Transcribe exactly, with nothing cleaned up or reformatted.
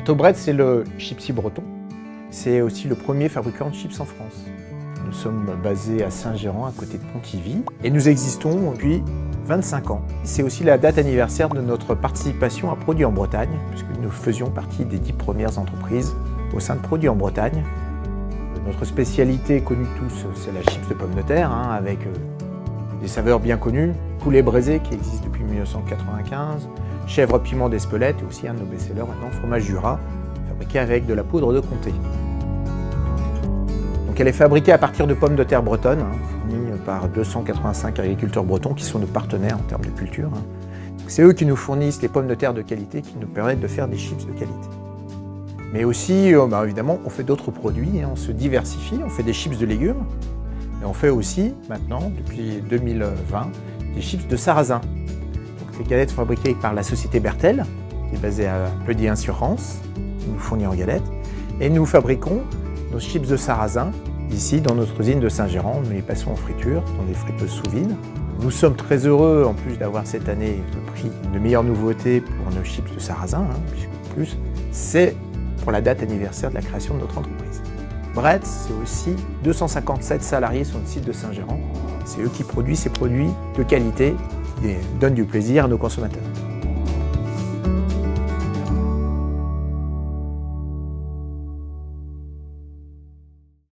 Tobred, c'est le chipsy breton. C'est aussi le premier fabricant de chips en France. Nous sommes basés à Saint-Géran, à côté de Pontivy, et nous existons depuis vingt-cinq ans. C'est aussi la date anniversaire de notre participation à Produits en Bretagne, puisque nous faisions partie des dix premières entreprises au sein de Produits en Bretagne. Notre spécialité connue de tous, c'est la chips de pommes de terre, hein, avec euh, des saveurs bien connues. Poulet braisé qui existe depuis mille neuf cent quatre-vingt-quinze, chèvre piment d'Espelette et aussi un de nos best-sellers maintenant, fromage Jura, fabriqué avec de la poudre de comté. Donc elle est fabriquée à partir de pommes de terre bretonnes, hein, fournies par deux cent quatre-vingt-cinq agriculteurs bretons qui sont nos partenaires en termes de culture. Hein. C'est eux qui nous fournissent les pommes de terre de qualité qui nous permettent de faire des chips de qualité. Mais aussi, euh, bah, évidemment, on fait d'autres produits, hein, on se diversifie, on fait des chips de légumes, et on fait aussi, maintenant, depuis deux mille vingt, des chips de sarrasin. Donc, les galettes sont fabriquées par la société Bertel, qui est basée à Pleudier-sur-Rance, qui nous fournit en galettes, et nous fabriquons nos chips de sarrasin ici dans notre usine de Saint-Géran. Nous les passons en friture, dans des friteuses sous vide. Nous sommes très heureux, en plus d'avoir cette année le prix de meilleure nouveauté pour nos chips de sarrasin, hein, puisque en plus, c'est pour la date anniversaire de la création de notre entreprise. Bret, c'est aussi deux cent cinquante-sept salariés sur le site de Saint-Géran. C'est eux qui produisent ces produits de qualité qui donnent du plaisir à nos consommateurs.